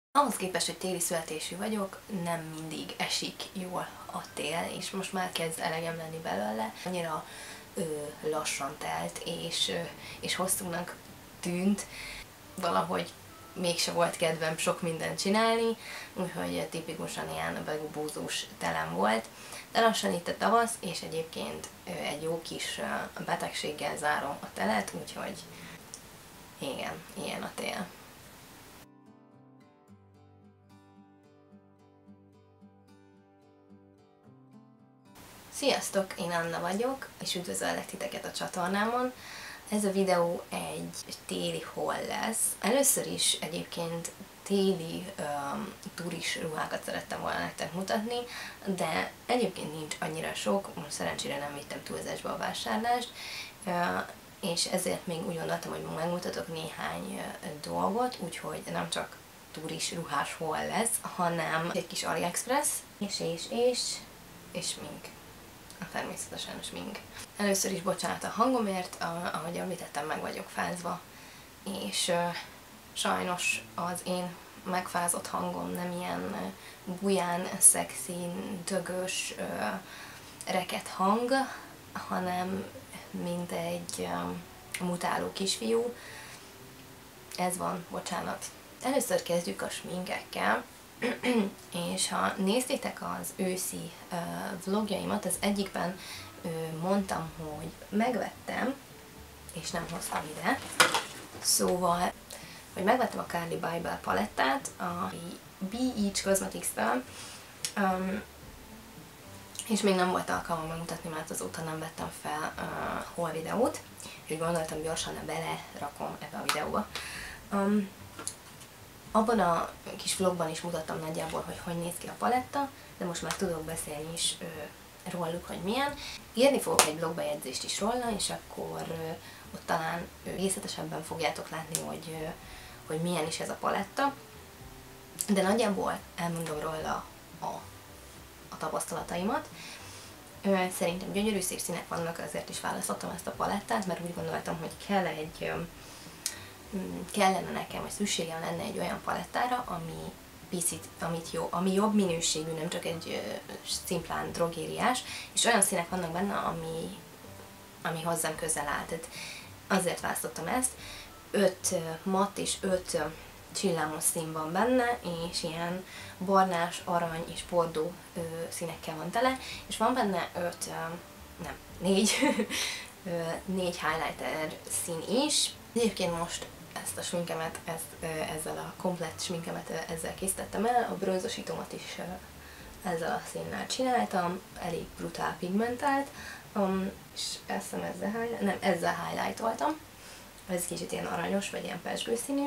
Ahhoz képest, hogy téli születésű vagyok, nem mindig esik jól a tél, és most már kezd elegem lenni belőle. Annyira lassan telt, és hosszúnak tűnt, valahogy mégse volt kedvem sok mindent csinálni, úgyhogy tipikusan ilyen begubózós telem volt. De lassan itt a tavasz, és egyébként egy jó kis betegséggel zárom a telet, úgyhogy igen, ilyen a tél. Sziasztok, én Anna vagyok, és üdvözöllek titeket a csatornámon. Ez a videó egy téli haul lesz. Először is egyébként téli turis ruhákat szerettem volna nektek mutatni, de egyébként nincs annyira sok, most szerencsére nem vittem túlzásba a vásárlást, és ezért még úgy gondoltam, hogy megmutatok néhány dolgot, dolgot, úgyhogy nem csak turis ruhás haul lesz, hanem egy kis AliExpress, és mink. Természetesen smink. Először is bocsánat a hangomért, ahogy említettem, meg vagyok fázva, és sajnos az én megfázott hangom nem ilyen buján, szexin, dögös, reket hang, hanem mint egy mutáló kisfiú. Ez van, bocsánat. Először kezdjük a sminkekkel. És ha néztétek az őszi vlogjaimat, az egyikben mondtam, hogy megvettem, és nem hoztam ide, szóval, hogy megvettem a Carli Bybel palettát a Be Each Cosmetics-től, és még nem volt alkalmam megmutatni, mert azóta nem vettem fel haul videót, és gondoltam gyorsan belerakom ebbe a videóba. Abban a kis vlogban is mutattam nagyjából, hogy néz ki a paletta, de most már tudok beszélni is róluk, hogy milyen. Írni fogok egy blogbejegyzést is róla, és akkor ott talán részletesebben fogjátok látni, hogy milyen is ez a paletta. De nagyjából elmondom róla a tapasztalataimat. Szerintem gyönyörű szép színek vannak, ezért is választottam ezt a palettát, mert úgy gondoltam, hogy kellene nekem, vagy szükségem lenne egy olyan palettára, ami jobb minőségű, nem csak egy szimplán drogériás, és olyan színek vannak benne, ami hozzám közel áll. Tehát azért választottam ezt. 5 matt és 5 csillámos szín van benne, és ilyen barnás, arany és bordó színekkel van tele, és van benne 4 highlighter szín is. Egyébként most ezt a sminkemet, ezzel a komplett sminkemet ezzel készítettem el, a bronzosítómat is ezzel a színnel csináltam, elég brutál pigmentált, és ezzel highlightoltam. Ez kicsit ilyen aranyos, vagy ilyen pezsgőszínű,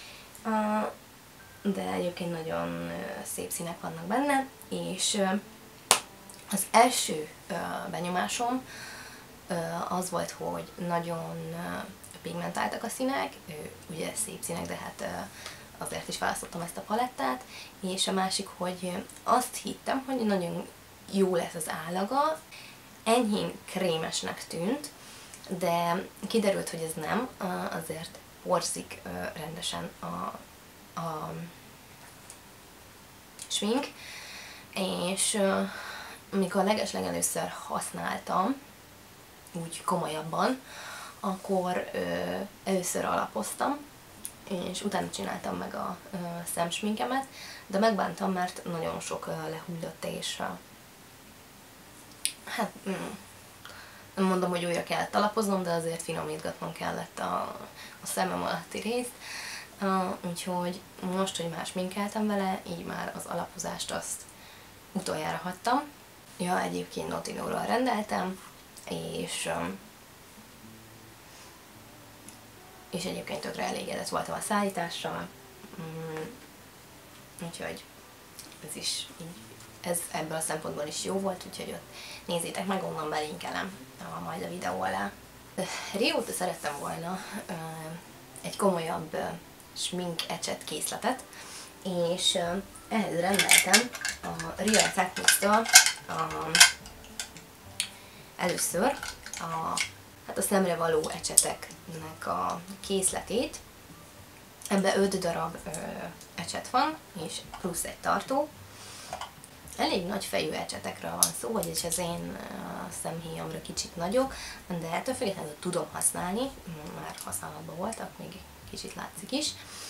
de egyébként nagyon szép színek vannak benne, és az első benyomásom az volt, hogy nagyon pigmentáltak a színek, ugye szép színek, de hát azért is választottam ezt a palettát, és a másik, hogy azt hittem, hogy nagyon jó lesz az állaga, enyhén krémesnek tűnt, de kiderült, hogy ez nem, azért porzik rendesen a smink, és amikor legeslegelőször használtam, úgy komolyabban, akkor először alapoztam, és utána csináltam meg a szemsminkemet, de megbántam, mert nagyon sok lehullott, és hát nem mondom, hogy újra kellett alapoznom, de azért finomítgatnom kellett a szemem alatti részt, úgyhogy most, hogy már sminkeltem vele, így már az alapozást azt utoljára hagytam. Ja, egyébként Nottinóról rendeltem, és egyébként tökre elégedett voltam a szállítással, úgyhogy ez ebből a szempontból is jó volt, úgyhogy ott nézzétek meg, onnan belinkelem majd a videó alá. Régóta szerettem volna egy komolyabb smink ecset készletet, és ehhez rendeltem a Real Techniques-től először a szemre való ecseteknek a készletét, Ebbe 5 darab ecset van, és plusz egy tartó. Elég nagy fejű ecsetekről van szó, vagyis az én szemhéjamra kicsit nagyok, de ettől függetlenül tudom használni, már használatban voltak, még kicsit látszik is.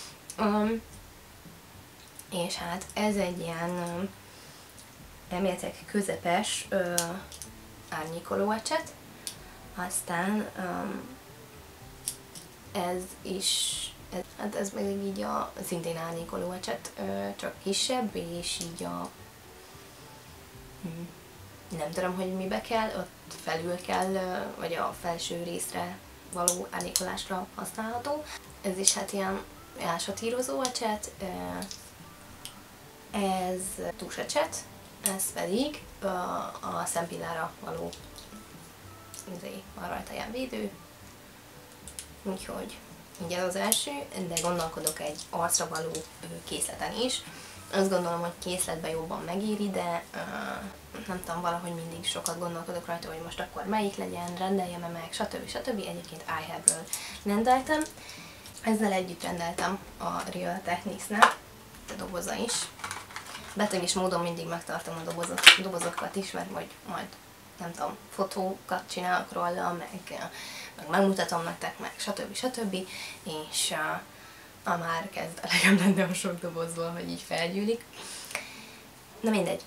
És hát ez egy ilyen elméletek közepes árnyékoló ecset, aztán ez is, ez meg így a szintén árnyékoló ecset, csak kisebb, és így a nem tudom, hogy mibe kell, ott felül kell, vagy a felső részre való árnyékolásra használható. Ez is hát ilyen elsatírozó ecset, ez tusecset, ez pedig a szempillára való, van rajta ilyen védő, úgyhogy így ez az első, de gondolkodok egy arcra való készleten is. Azt gondolom, hogy készletben jobban megéri, de nem tudom, valahogy mindig sokat gondolkodok rajta, hogy most akkor melyik legyen, rendeljem-e meg, stb. Stb. Egyébként iHerb-ről rendeltem. Ezzel együtt rendeltem a Real Techniques-nek, a doboza is. Betegis módon mindig megtartom a dobozokat is, mert majd nem tudom, fotókat csinálok róla, meg megmutatom nektek, meg stb. És már kezd elegem lenni a sok dobozból, hogy így felgyűlik. Na mindegy.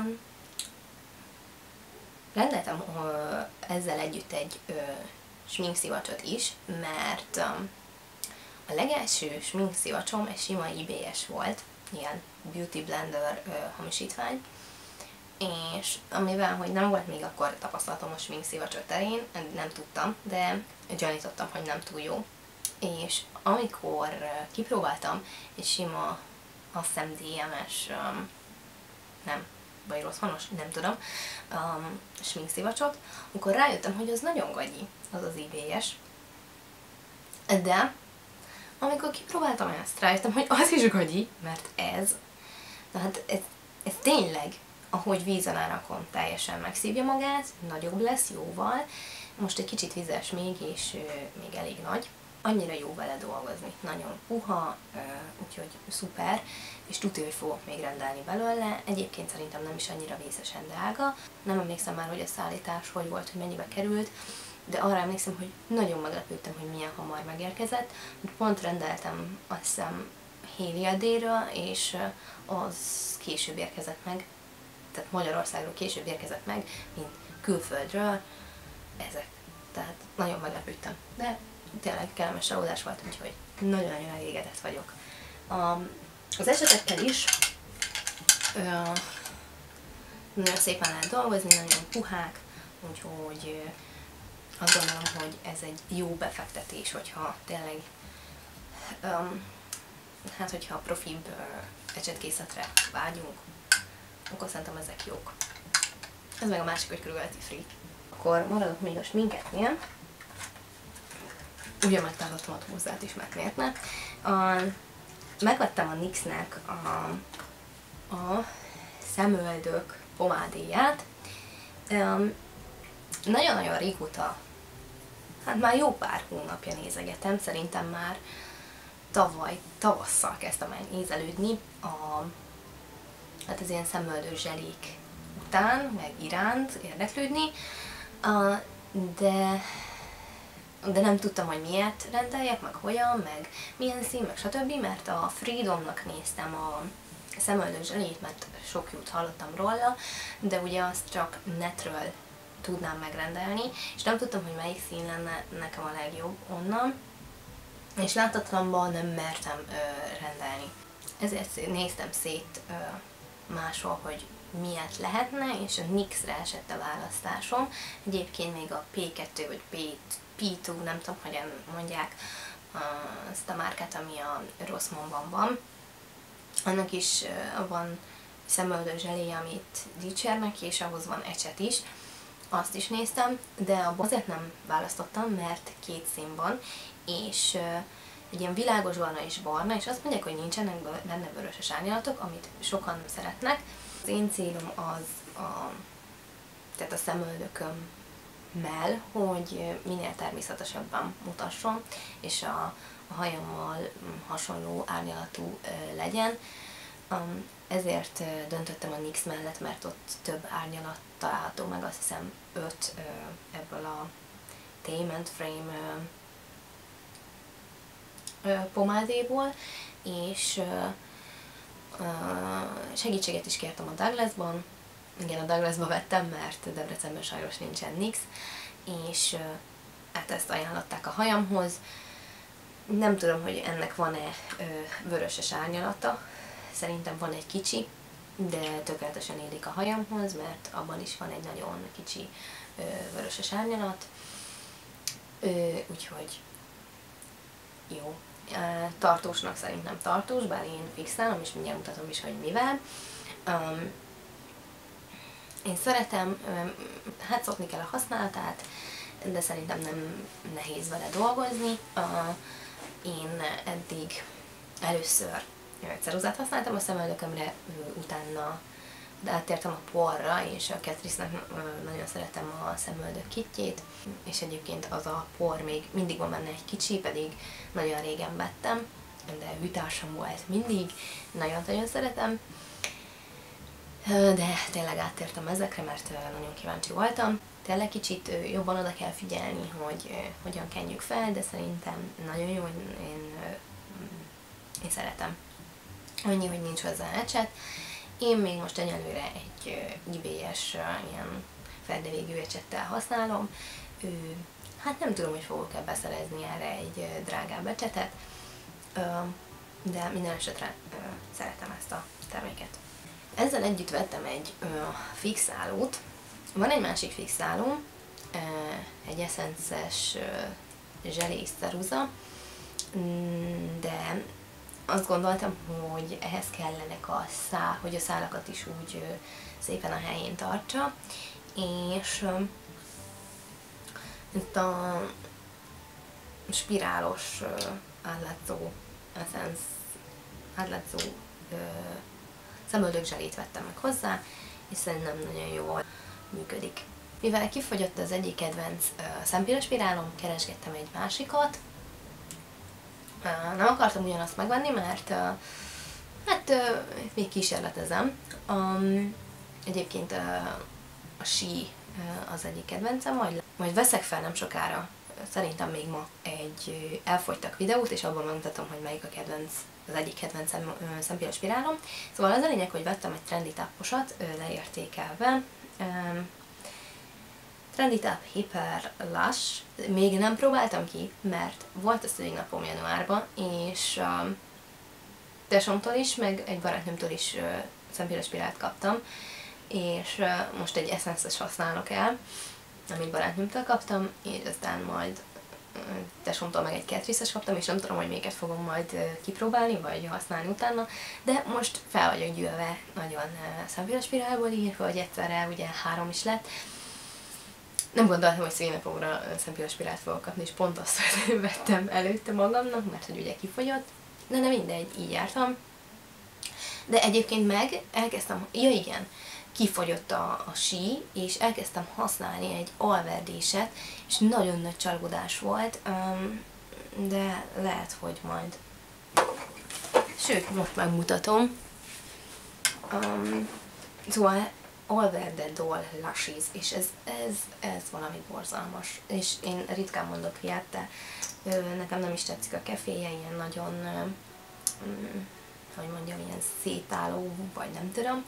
Rendeltem ezzel együtt egy sminkszivacsot is, mert a legelső sminkszivacsom egy sima eBay-es volt, ilyen Beauty Blender hamisítvány, és amivel, hogy nem volt még akkor tapasztalatom a sminkszivacsok terén, nem tudtam, de gyanítottam, hogy nem túl jó. És amikor kipróbáltam egy sima, azt hiszem DMS, nem, vagy rosszanos, nem tudom, sminkszivacsot, akkor rájöttem, hogy az nagyon gagyi, az az eBay-es. De amikor kipróbáltam ezt, rájöttem, hogy az is gagyi, mert tehát ez tényleg, ahogy vízen árakom, teljesen megszívja magát, nagyobb lesz jóval, most egy kicsit vizes még, és még elég nagy. Annyira jó vele dolgozni, nagyon puha, úgyhogy szuper, és tudja, hogy fogok még rendelni belőle. Egyébként szerintem nem is annyira vészesen drága. Nem emlékszem már, hogy a szállítás hogy volt, hogy mennyibe került, de arra emlékszem, hogy nagyon meglepődtem, hogy milyen hamar megérkezett. Pont rendeltem, azt hiszem, Héliadéről, és az később érkezett meg, tehát Magyarországról később érkezett meg, mint külföldről ezek. Tehát nagyon meglepődtem, de tényleg kellemes csalódás volt, úgyhogy nagyon-nagyon elégedett vagyok. Az esetekkel is nagyon szépen lehet dolgozni, nagyon puhák, úgyhogy azt gondolom, hogy ez egy jó befektetés, hogyha tényleg hát hogyha profibb ecsetkészletre vágyunk, akkor szerintem ezek jók. Ez meg a másik, hogy Cruelty Free. Akkor maradok még a sminketnél. Ugye megtaláltam a túlzát is, meg miért ne. Megvettem a NYX-nek a szemöldök pomádéját. Nagyon-nagyon régóta, hát már jó pár hónapja nézegetem, szerintem már tavasszal kezdtem el nézelődni hát az ilyen szemöldök zselék után, meg iránt érdeklődni, de nem tudtam, hogy miért rendeljek, meg hogyan, meg milyen szín, meg stb., mert a Freedomnak néztem a szemöldök zselét, mert sok jót hallottam róla, de ugye azt csak netről tudnám megrendelni, és nem tudtam, hogy melyik szín lenne nekem a legjobb onnan, és láthatatlanban nem mertem rendelni. Ezért néztem szét máshol, hogy miért lehetne, és a NYX-re esett a választásom. Egyébként még a P2 vagy P2, nem tudom, hogyan mondják azt a márkát, ami a Rossmannban van. Annak is van szemöldök zseléje, amit dicsérnek, és ahhoz van ecset is. Azt is néztem, de abban azért nem választottam, mert két szín van, és egy ilyen világos barna és barna, és azt mondják, hogy nincsenek benne vöröses árnyalatok, amit sokan szeretnek. Az én célom az tehát a szemöldökömmel, hogy minél természetesebben mutasson, és a hajammal hasonló árnyalatú legyen. Ezért döntöttem a NYX mellett, mert ott több árnyalat található meg, azt hiszem 5 ebből a Tame & Frame pomádéból, és segítséget is kértem a Douglasban. Igen, a Douglasba vettem, mert Debrecenben sajnos nincsen NYX, és hát ezt ajánlották a hajamhoz. Nem tudom, hogy ennek van-e vöröses árnyalata, szerintem van egy kicsi, de tökéletesen illik a hajamhoz, mert abban is van egy nagyon kicsi vöröses árnyalat, úgyhogy jó. Tartósnak szerintem tartós, bár én fixálom, és mindjárt mutatom is, hogy mivel. Én szeretem, hát szokni kell a használatát, de szerintem nem nehéz vele dolgozni. Én eddig először ceruzát használtam a szemöldökömre, utána áttértem a porra, és a Catrice-nek nagyon szeretem a szemöldök kitjét, és egyébként az a por még mindig van benne egy kicsi, pedig nagyon régen vettem, de hűtársam volt mindig, nagyon-nagyon szeretem. De tényleg áttértem ezekre, mert nagyon kíváncsi voltam. Tényleg kicsit jobban oda kell figyelni, hogy hogyan kenjük fel, de szerintem nagyon jó, én szeretem. Annyi, hogy nincs hozzá ecset. Én még most egyelőre egy eBay-es ilyen ferdevégű ecsettel használom. Hát nem tudom, hogy fogok-e beszerezni erre egy drágább ecsetet, de minden esetre szeretem ezt a terméket. Ezzel együtt vettem egy fixálót. Van egy másik fixálóm, egy eszences zselés ceruza, de azt gondoltam, hogy ehhez kellenek a hogy a szálakat is úgy szépen a helyén tartsa, és itt a spirálos átlátszó szemöldök zselét vettem meg hozzá, és szerintem nagyon jól működik. Mivel kifogyott az egyik kedvenc szempillespirálom, keresgettem egy másikat. Nem akartam ugyanazt megvenni, mert hát még kísérletezem. Egyébként a She az egyik kedvencem, majd veszek fel nem sokára, szerintem még ma egy elfogytak videót, és abban megmutatom, hogy melyik a kedvenc, az egyik kedvenc szempillespirálom. Szóval az a lényeg, hogy vettem egy Trendy Taposat leértékelve. Trendy Tap Hyper Lush. Még nem próbáltam ki, mert volt a szülinapom januárban, és tesómtól is, meg egy barátnőmtől is szempillespirált kaptam, és most egy Essence-es használok el, amit barátnőmtől kaptam, és aztán majd tesómtól meg egy Catrice-es kaptam, és nem tudom, hogy melyiket fogom majd kipróbálni, vagy használni utána, de most fel vagyok gyűlve nagyon szempillespirálból írva, hogy egyszerre ugye 3 is lett. Nem gondoltam, hogy szülinapomra szempillespirált fogok kapni, és pont azt vettem előtte magamnak, mert hogy ugye kifogyott, de nem mindegy, így jártam. De egyébként meg elkezdtem, ja igen, kifogyott a She, és elkezdtem használni egy alverdéset, és nagyon nagy csalódás volt, de lehet, hogy majd, sőt, most megmutatom. Szóval Alverde Doll Lashes, és ez valami borzalmas, és én ritkán mondok ilyet, de nekem nem is tetszik a keféje, ilyen nagyon, hogy mondjam, ilyen szétálló, vagy nem tudom.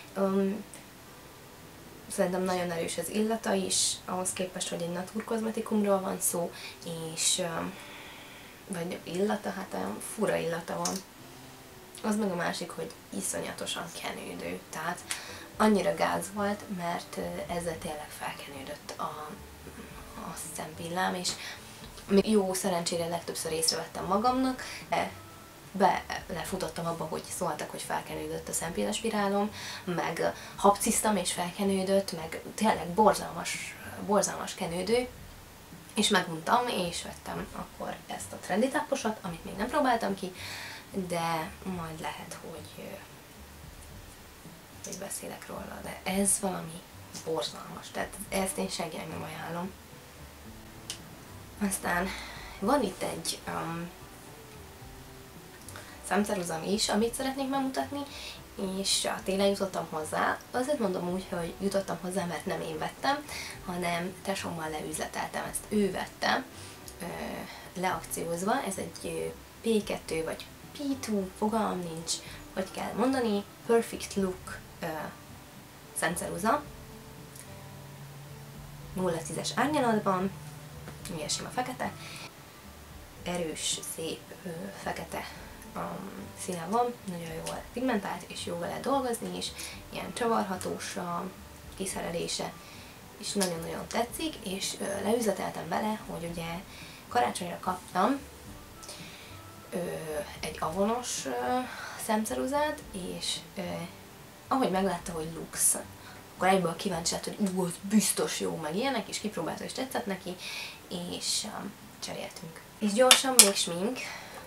Szerintem nagyon erős az illata is, ahhoz képest, hogy egy naturkozmetikumról van szó, és vagy illata, hát olyan fura illata van. Az meg a másik, hogy iszonyatosan kenődő, tehát annyira gáz volt, mert ezzel tényleg felkenődött a szempillám, és jó szerencsére legtöbbször észrevettem magamnak, belefutottam abba, hogy szóltak, hogy felkenődött a szempillespirálom, meg hapciztam és felkenődött, meg tényleg borzalmas kenődő, és meguntam, és vettem akkor ezt a Trendy Taposat, amit még nem próbáltam ki, de majd lehet, hogy beszélek róla, de ez valami borzalmas, tehát ezt én senkinek nem ajánlom. Aztán van itt egy szemceruzam is, amit szeretnék megmutatni, és télen jutottam hozzá. Azért mondom úgy, hogy jutottam hozzá, mert nem én vettem, hanem tesómmal leüzleteltem, ezt ő vette, leakciózva. Ez egy P2 vagy P2, fogalmam nincs, hogy kell mondani, Perfect Look szemceruza, 0-10-es árnyalatban, milyen sima fekete, erős, szép, fekete színe van, nagyon jól pigmentált, és jó vele dolgozni is, ilyen csavarhatós a kiszerelése, és nagyon-nagyon tetszik, és leüzeteltem vele, hogy ugye karácsonyra kaptam egy avonos szemceruzát, és ahogy meglátta, hogy Lux, akkor egyből kíváncsi lett, hogy az biztos jó, meg ilyenek, és kipróbálta, és tetszett neki, és cseréltünk. És gyorsan még smink.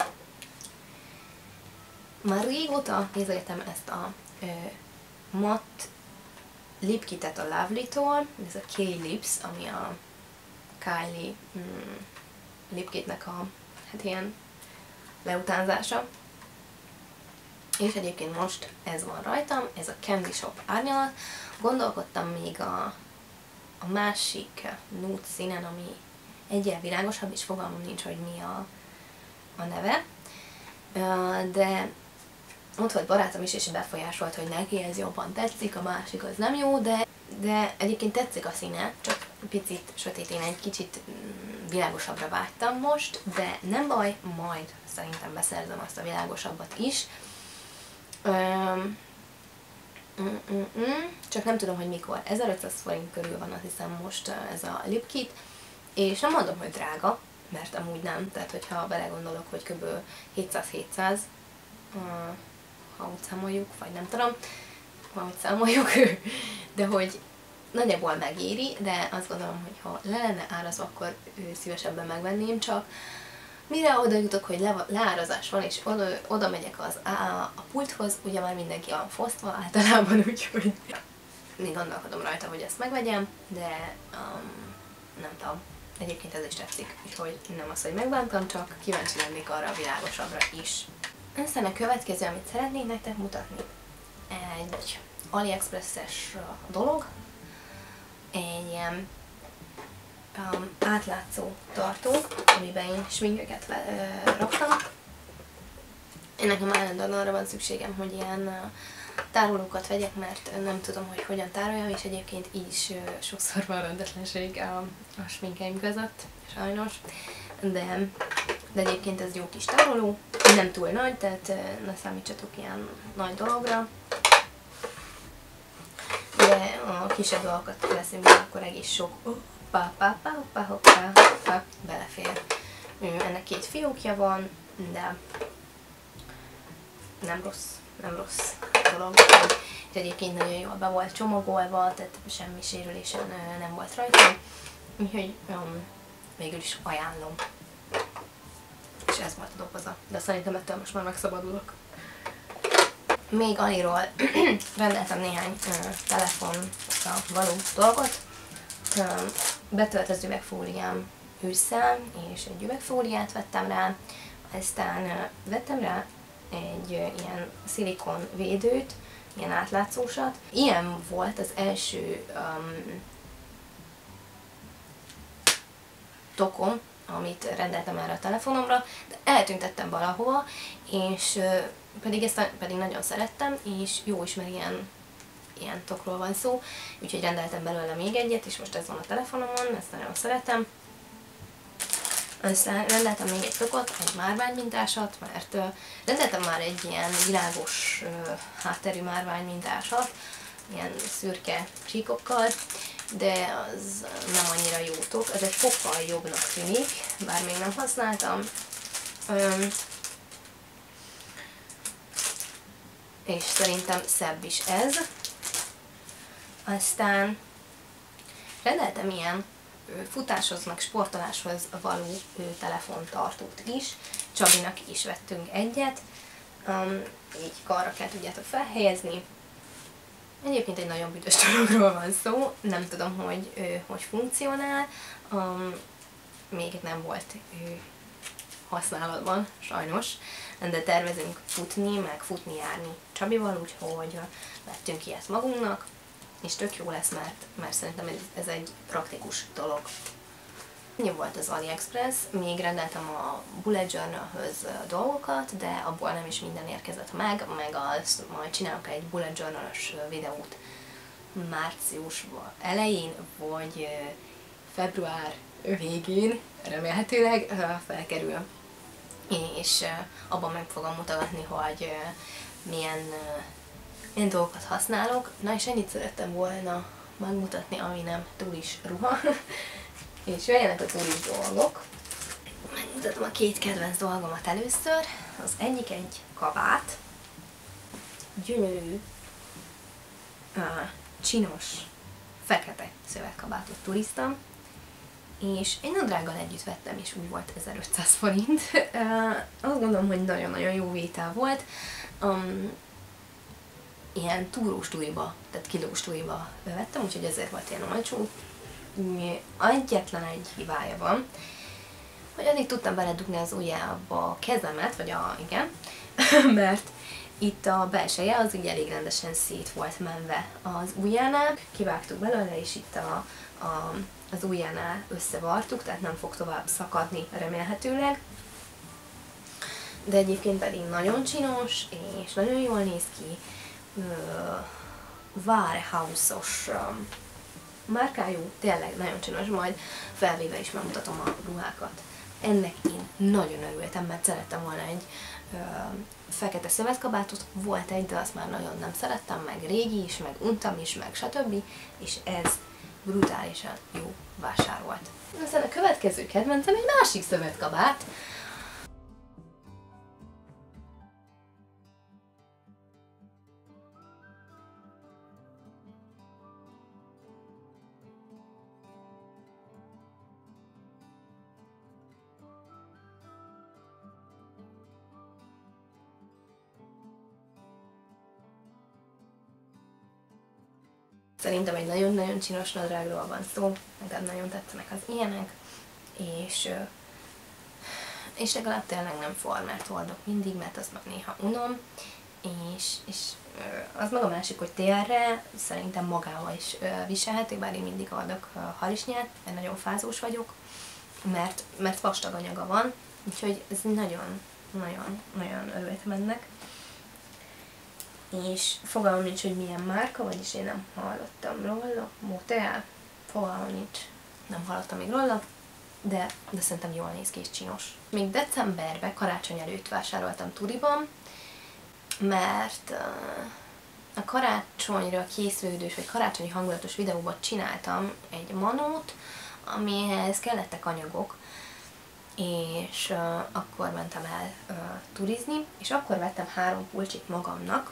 Már régóta nézegetem ezt a matt lipkitet a Lovely-tól, ez a K-Lips, ami a Kylie lipkitnek a hát ilyen leutánzása. És egyébként most ez van rajtam, ez a Candy Shop árnyalat. Gondolkodtam még a másik nude színen, ami egyel világosabb, és fogalmam nincs, hogy mi a neve. De ott volt barátom is, és befolyásolt, hogy neki ez jobban tetszik, a másik az nem jó, de egyébként tetszik a színe, csak picit sötét, én egy kicsit világosabbra vágytam most, de nem baj, majd szerintem beszerzem azt a világosabbat is. Csak nem tudom, hogy mikor. 1500 forint körül van, azt hiszem most ez a lipkit, és nem mondom, hogy drága, mert amúgy nem, tehát hogyha belegondolok, hogy kb. 700-700, ha úgy számoljuk, vagy nem tudom, ha úgy számoljuk, de hogy nagyjából megéri, de azt gondolom, hogy ha le lenne árazva, akkor szívesebben megvenném, csak mire oda jutok, hogy leárazás van, és oda megyek a pulthoz, ugye már mindenki van fosztva általában, úgyhogy még gondolkodom rajta, hogy ezt megvegyem, de nem tudom, egyébként ez is tetszik, úgyhogy nem az, hogy megbántam, csak kíváncsi lennék arra a világosabbra is. Aztán a következő, amit szeretnék nektek mutatni, egy AliExpress-es dolog, egy ilyen átlátszó tartó, amiben én sminköket raktam. Én nekem állandóan arra van szükségem, hogy ilyen tárolókat vegyek, mert nem tudom, hogy hogyan tároljam, és egyébként így is sokszor van rendetlenség a sminkeim között, sajnos. De egyébként ez jó kis tároló, nem túl nagy, tehát ne számítsatok ilyen nagy dologra. De a kisebb dolgokat veszünk, akkor egész sok belefér. Ennek 2 fiókja van, de nem rossz dolog. És egyébként nagyon jól be volt csomagolva, tehát semmi sérülésen nem volt rajta. Úgyhogy végül is ajánlom. És ez volt a doboza. De szerintem ettől most már megszabadulok. Még Aliról rendeltem néhány telefonra való dolgot. Betölt az üvegfóliám ősszel, és egy üvegfóliát vettem rá, aztán vettem rá egy ilyen szilikon védőt, ilyen átlátszósat. Ilyen volt az első tokom, amit rendeltem erre a telefonomra, de eltüntettem valahova, és pedig nagyon szerettem, és jó is, mert ilyen tokról van szó, úgyhogy rendeltem belőle még egyet, és most ez van a telefonomon, ezt nagyon szeretem. Aztán rendeltem még egy tokot, egy márványmintásat, mert rendeltem már egy ilyen világos hátterű márványmintásat, ilyen szürke csíkokkal, de az nem annyira jó tok, ez egy fokkal jobbnak tűnik, bár még nem használtam. És szerintem szebb is ez. Aztán rendeltem ilyen futáshoz, meg sportoláshoz való telefontartót is. Csabinak is vettünk egyet. Így karra kell tudjátok felhelyezni. Egyébként egy nagyon büdös dologról van szó, nem tudom, hogy funkcionál. Még nem volt használatban, sajnos, de tervezünk futni, meg futni járni Csabival, úgyhogy vettünk ki ezt magunknak, és tök jó lesz, mert szerintem ez egy praktikus dolog. Ennyi volt az AliExpress, még rendeltem a Bullet Journal-höz dolgokat, de abból nem is minden érkezett meg azt majd csinálok egy Bullet Journal-os videót március elején, vagy február végén remélhetőleg felkerül, és abban meg fogom mutatni, hogy milyen dolgokat használok. Na és ennyit szerettem volna megmutatni, ami nem turis ruha. És jöjjenek a turis dolgok. Megmutatom a két kedvenc dolgomat először. Az egyik egy kabát. Gyönyörű, csinos, fekete szövetkabátot turiztam. És egy nadrággal együtt vettem, és úgy volt 1500 forint. Azt gondolom, hogy nagyon-nagyon jó vétel volt. Ilyen túrós túriba, tehát kilós túriba vettem, úgyhogy ezért volt ilyen olcsó. Egyetlen egy hibája van, hogy addig tudtam beledugni az ujjába a kezemet, igen, mert itt a belseje az így elég rendesen szét volt menve az ujjánál, kivágtuk belőle, és itt az ujjánál összevartuk, tehát nem fog tovább szakadni remélhetőleg. De egyébként pedig nagyon csinos, és nagyon jól néz ki, Warehouse-os márkájú, tényleg nagyon csinos, majd felvéve is megmutatom a ruhákat. Ennek én nagyon örültem, mert szerettem volna egy fekete szövetkabátot, volt egy, de azt már nagyon nem szerettem, meg régi is, meg untam is, meg stb. És ez brutálisan jó vásár volt. Aztán a következő kedvencem egy másik szövetkabát. Szerintem egy nagyon-nagyon csinos nadrágról van szó, nekem nagyon tetszenek az ilyenek, és legalább tényleg nem formát hordok mindig, mert azt meg néha unom, és az meg a másik, hogy télre szerintem magával is viselhető, bár én mindig hordok harisnyát, mert nagyon fázós vagyok, mert vastag anyaga van, úgyhogy ez nagyon örültem ennek. És fogalmam nincs, hogy milyen márka, vagyis én nem hallottam róla. Motel, fogalmam nincs, nem hallottam még róla, de szerintem jól néz ki és csinos. Még decemberben, karácsony előtt vásároltam Turiban, mert a karácsonyra készülődős, vagy karácsonyi hangulatos videóban csináltam egy manót, amihez kellettek anyagok, és akkor mentem el turizni, és akkor vettem 3 pulcsit magamnak.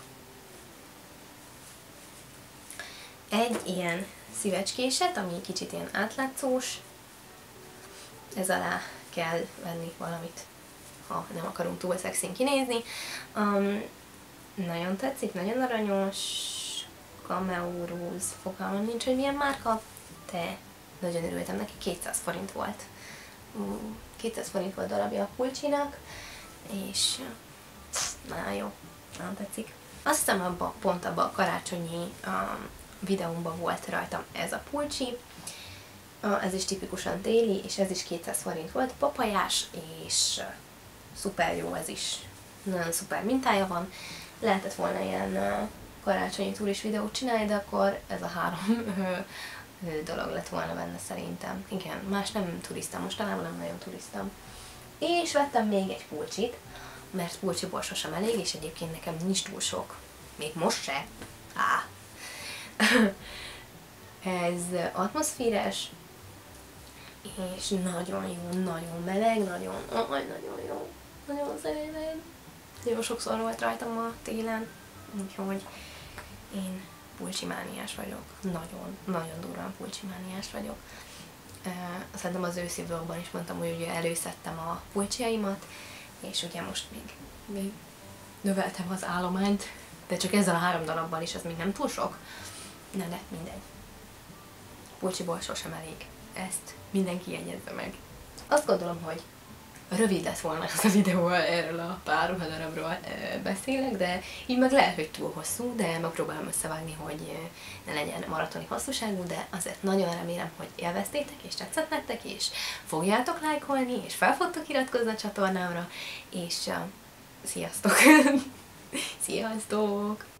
Egy ilyen szívecskéset, ami kicsit ilyen átlátszós, ez alá kell venni valamit, ha nem akarunk túl szexin kinézni. Nagyon tetszik, nagyon aranyos, Cameo Rose, fogalmam nincs, hogy milyen márka, de nagyon örültem neki, 200 forint volt. 200 forint volt darabja a pulcsinak, és nagyon jó, nagyon tetszik. Azt hiszem, pont abban a karácsonyi videómban volt rajtam ez a pulcsi, ez is tipikusan téli, és ez is 200 forint volt, papajás, és szuper jó ez is, nagyon szuper mintája van. Lehetett volna ilyen karácsonyi turis videót csinálni, de akkor ez a 3 dolog lett volna benne szerintem. Igen, más nem turiztam, mostanában nem nagyon turiztam. És vettem még egy pulcsit, mert pulcsiból sosem elég, és egyébként nekem nincs túl sok. Még most se. Ez atmoszféres, és nagyon jó, nagyon meleg, nagyon jó, nagyon szeretem. Nagyon sokszor volt rajtam a télen, úgyhogy én pulcsimániás vagyok. Nagyon durván pulcsimániás vagyok. Szerintem az őszi vlogban is mondtam, hogy ugye előszedtem a pulcsiaimat, és ugye most még növeltem az állományt, de csak ezzel a 3 darabbal is, ez még nem túl sok. Na de mindegy. Pulcsiból sosem elég. Ezt mindenki jegyezze meg. Azt gondolom, hogy rövid lett volna az a videó, erről a pár ruhadarabról beszélek, de így meg lehet, hogy túl hosszú, de megpróbálom összevágni, hogy ne legyen maratoni hosszúságú, de azért nagyon remélem, hogy élveztétek, és tetszett nektek, és fogjátok lájkolni, és fel fogtok iratkozni a csatornámra, és sziasztok! Sziasztok!